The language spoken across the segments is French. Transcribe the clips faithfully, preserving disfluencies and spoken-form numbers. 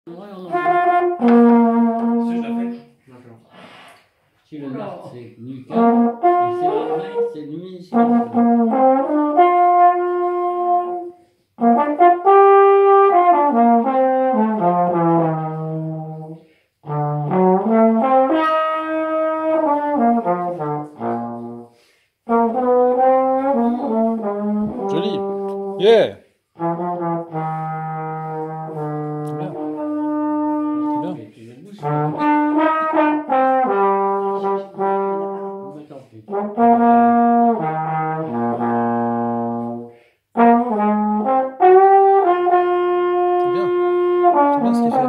Ouais, on en Si je la fais. D'accord. Si le nord c'est nickel, et c'est la ré, c'est mi, si tu Joli. Yeah. C'est bien. C'est bien. Et tu le bouges. Mais tant pis. C'est bien. C'est bien ce qu'il fait.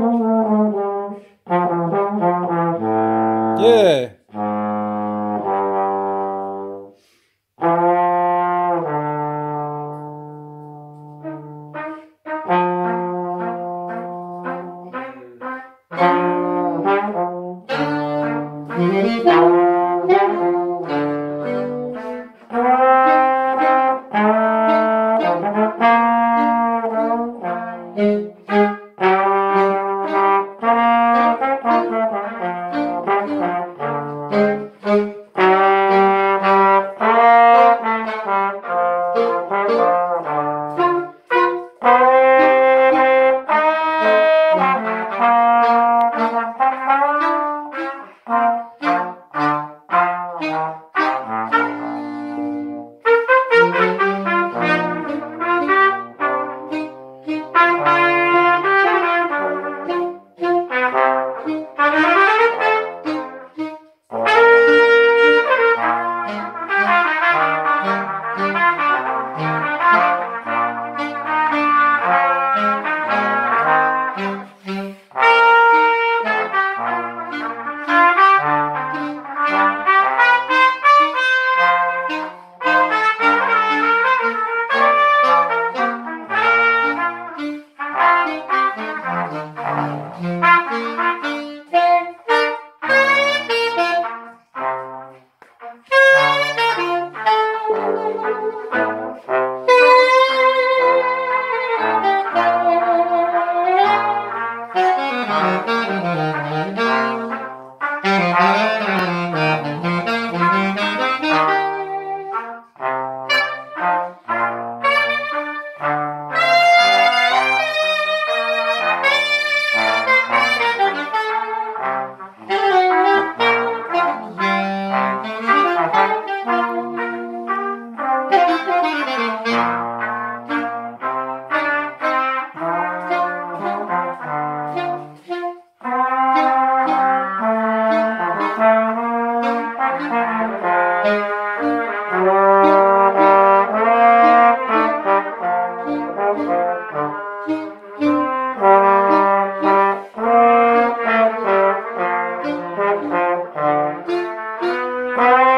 Yeah. Yeah.